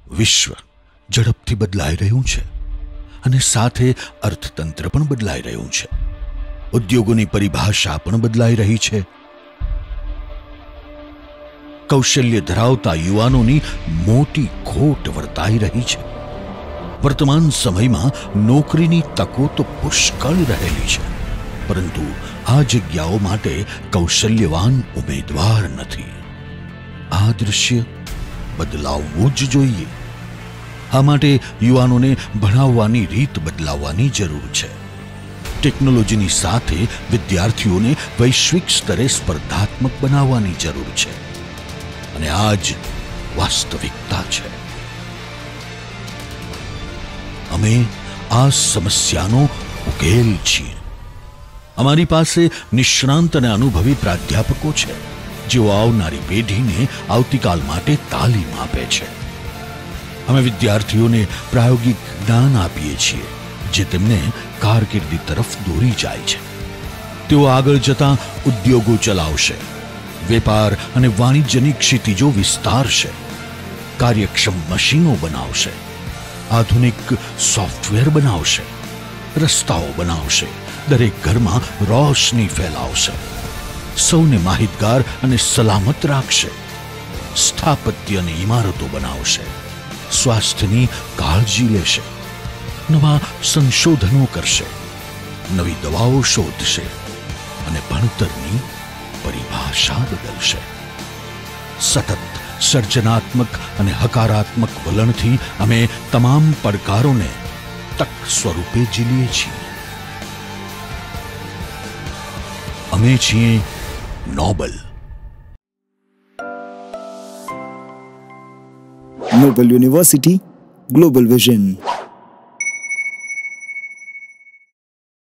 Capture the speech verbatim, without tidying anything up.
વિશ્વ ઝડપથી બદલાઈ રહ્યું છે અને સાથે અર્થતંત્ર પણ બદલાઈ રહ્યું છે. ઉદ્યોગોની પરિભાષા પણ બદલાઈ રહી છે. કૌશલ્ય ધરાવતા યુવાનોની મોટી ખોટ વર્તાઈ રહી છે. વર્તમાન સમયમાં નોકરીની તકો તો પુષ્કળ રહેલી છે, પરંતુ આ જગ્યાઓ માટે કૌશલ્યવાન ઉમેદવાર નથી. આ દૃશ્ય બદલાવવું જ જોઈએ. આ માટે યુવાનોને ભણાવવાની રીત બદલાવવાની જરૂર છે. ટેકનોલોજીની સાથે વિદ્યાર્થીઓને વૈશ્વિક સ્તરે સ્પર્ધાત્મક બનાવવાની જરૂર છે, અને આ જ વાસ્તવિકતા છે. અમે આ સમસ્યાનો ઉકેલ છીએ. અમારી પાસે નિષ્ણાંત અને અનુભવી પ્રાધ્યાપકો છે, જેઓ આવનારી પેઢીને આવતીકાલ માટે તાલીમ આપે છે. અમે વિદ્યાર્થીઓને પ્રાયોગિક જ્ઞાન આપીએ છીએ, જે તેમને કારકિર્દી તરફ દોરી જાય છે. તેઓ આગળ જતા ઉદ્યોગો ચલાવશે, વેપાર અને વાણિજ્યની ક્ષિતિજો વિસ્તારશે, કાર્યક્ષમ મશીનો બનાવશે, આધુનિક સોફ્ટવેર બનાવશે, રસ્તાઓ બનાવશે, દરેક ઘરમાં રોશની ફેલાવશે, સૌને માહિતગાર અને સલામત રાખશે, સ્થાપત્ય અને ઇમારતો બનાવશે, સ્વાસ્થ્યની કાળજી લેશે, નવા સંશોધનો કરશે, નવી દવાઓ શોધશે અને ભણતરની પરિભાષા બદલશે. સતત સર્જનાત્મક અને હકારાત્મક વલણથી અમે તમામ પડકારોને તક સ્વરૂપે ઝીલીએ છીએ. અમે છીએ Noble. Noble University, global vision.